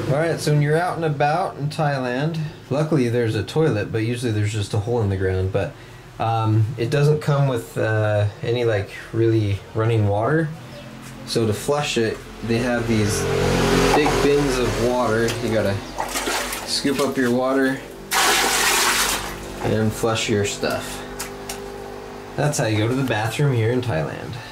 Alright, so when you're out and about in Thailand, luckily there's a toilet, but usually there's just a hole in the ground, but it doesn't come with any like really running water. So to flush it, they have these big bins of water. You gotta scoop up your water and flush your stuff. That's how you go to the bathroom here in Thailand.